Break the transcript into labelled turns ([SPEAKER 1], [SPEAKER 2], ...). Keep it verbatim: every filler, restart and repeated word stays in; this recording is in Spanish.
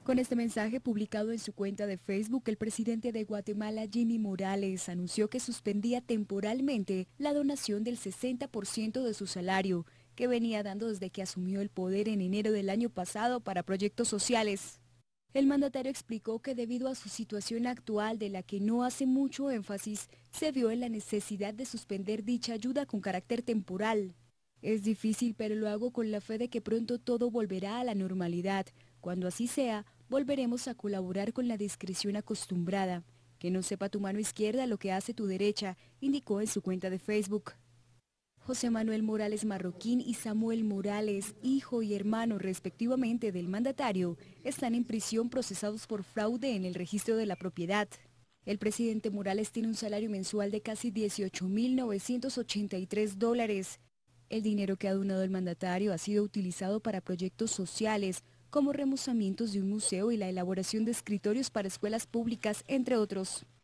[SPEAKER 1] Con este mensaje publicado en su cuenta de Facebook, el presidente de Guatemala, Jimmy Morales, anunció que suspendía temporalmente la donación del sesenta por ciento de su salario, que venía dando desde que asumió el poder en enero del año pasado para proyectos sociales. El mandatario explicó que debido a su situación actual, de la que no hace mucho énfasis, se vio en la necesidad de suspender dicha ayuda con carácter temporal. Es difícil, pero lo hago con la fe de que pronto todo volverá a la normalidad. Cuando así sea, volveremos a colaborar con la discreción acostumbrada. Que no sepa tu mano izquierda lo que hace tu derecha, indicó en su cuenta de Facebook. José Manuel Morales Marroquín y Samuel Morales, hijo y hermano respectivamente del mandatario, están en prisión procesados por fraude en el registro de la propiedad. El presidente Morales tiene un salario mensual de casi dieciocho mil novecientos ochenta y tres dólares. El dinero que ha donado el mandatario ha sido utilizado para proyectos sociales, como remozamientos de un museo y la elaboración de escritorios para escuelas públicas, entre otros.